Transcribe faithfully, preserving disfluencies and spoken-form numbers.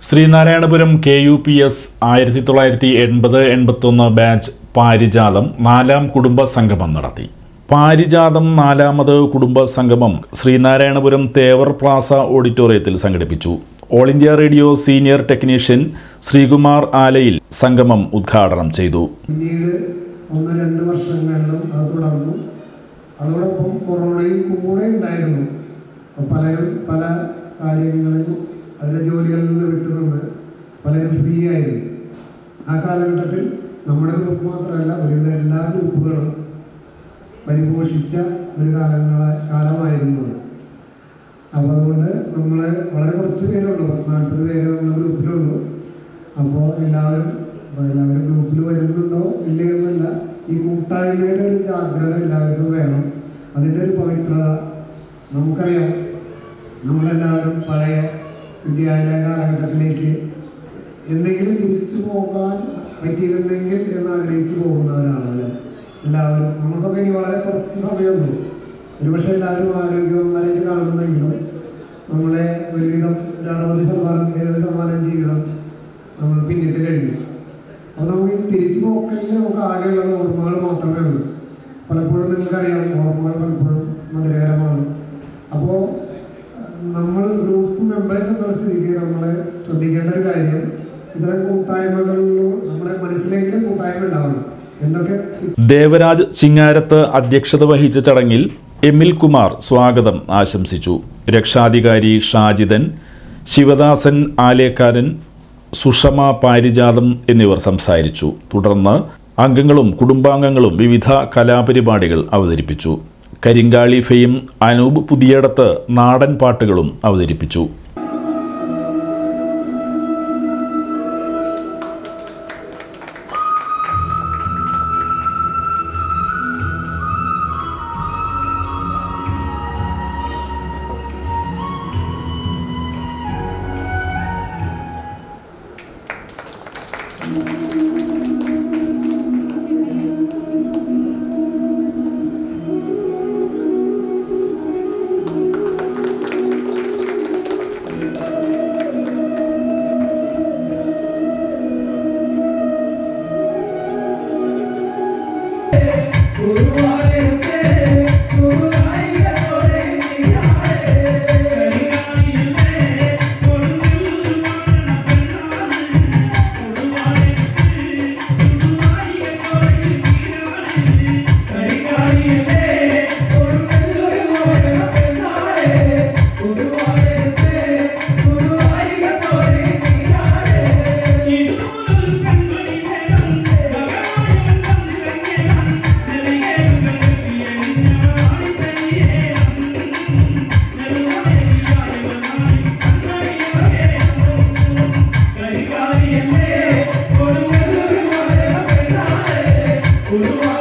Sreenarayanapuram K U P S ആയിരത്തി തൊള്ളായിരത്തി എൺപത് എൺപത്തൊന്ന് ബാച്ച് പാരിജാതം നാലാം കുടുംബ സംഗമം നടത്തി. പാരിജാതം നാലാമത് കുടുംബ സംഗമം ശ്രീനാരായണപുരം തേവർ പ്ലാസ ഓഡിറ്റോറിയത്തിൽ സംഘടിപ്പിച്ചു. All India radio senior technician Sreekumar ആലയിൽ സംഗമം ഉദ്ഘാടനം ചെയ്തു. ഒന്ന് രണ്ട് വർഷങ്ങളിലും അത് തുടർന്നു. അതോടൊപ്പം കൊറോണയും കൂടെ ഉണ്ടായിരുന്നു. പലരും പല കാര്യങ്ങളിൽ അവരുടെ ജോലികളിൽ നിന്ന് വിട്ടുനിന്ന് പലരും ഫ്രീ ആയിരുന്നു. ആ കാലഘട്ടത്തിൽ നമ്മുടെ ഗ്രൂപ്പ് മാത്രമല്ല, ഒരുവിധ എല്ലാ ഗ്രൂപ്പുകളും പരിപോഷിച്ച ഒരു കാലങ്ങളെ കാലമായിരുന്നു. അപ്പോൾ അതുകൊണ്ട് നമ്മൾ വളരെ കുറച്ച് പേരുള്ളൂ, നാൽപ്പത് പേര് നമ്മുടെ ഗ്രൂപ്പിലുള്ളൂ. അപ്പോൾ എല്ലാവരും എല്ലാവരും ഗ്രൂപ്പിൽ വരുന്നുണ്ടോ ഇല്ല എന്നല്ല, ഈ കൂട്ടായ്മയുടെ ഒരു ജാഗ്രത എല്ലാവർക്കും വേണം. അതിൻ്റെ ഒരു പവിത്രത നമുക്കറിയാം. നമ്മളെല്ലാവരും പഴയ വിദ്യാലയ കാലഘട്ടത്തിലേക്ക് എന്തെങ്കിലും തിരിച്ചു പോകാൻ പറ്റിയിരുന്നെങ്കിൽ എന്ന് ആഗ്രഹിച്ചു പോകുന്നവരാണല്ലേ എല്ലാവരും. നമുക്കൊക്കെ ഇനി വളരെ കുറച്ച് സമയമുള്ളൂ. ഒരുപക്ഷെ എല്ലാവരും ആരോഗ്യവാന്മാരായിട്ട് കാണുന്നെങ്കിലും നമ്മളെ ഒരുവിധം ഒരു അറുപത് ശതമാനം എഴുപത് ശതമാനം ജീവിതം നമ്മൾ പിന്നിട്ട് കഴിഞ്ഞു. അപ്പോൾ നമുക്ക് തിരിച്ചു പോക്കലിൽ നമുക്ക് ആകെയുള്ളത് ഓർമ്മകൾ മാത്രമേ ഉള്ളൂ. പലപ്പോഴും നിങ്ങൾക്കറിയാം, ഓർമ്മകൾ പലപ്പോഴും മധുരകരമാണ്. അപ്പോൾ നമ്മൾ ഗ്രൂപ്പ് മെമ്പേഴ്സ് എന്ന സ്ഥിതിക്ക് നമ്മൾ ശ്രദ്ധിക്കേണ്ട ഒരു കാര്യം, ഇത്തരം കൂട്ടായ്മകളിലും നമ്മുടെ മനസ്സിലെങ്കിലും കൂട്ടായ്മ ഉണ്ടാവണം. എന്തൊക്കെ ദേവരാജ് ചിങ്ങാരത്ത് അധ്യക്ഷത വഹിച്ച ചടങ്ങിൽ എമിൽ കുമാർ സ്വാഗതം ആശംസിച്ചു. രക്ഷാധികാരി ഷാജിദൻ, ശിവദാസൻ ആലേക്കാരൻ, സുഷമ പാരിജാതം എന്നിവർ സംസാരിച്ചു. തുടർന്ന് അംഗങ്ങളും കുടുംബാംഗങ്ങളും വിവിധ കലാപരിപാടികൾ അവതരിപ്പിച്ചു. കരിങ്കാളി ഫെയിം അനൂപ് പുതിയടത്ത് നാടൻ പാട്ടുകളും അവതരിപ്പിച്ചു. Guru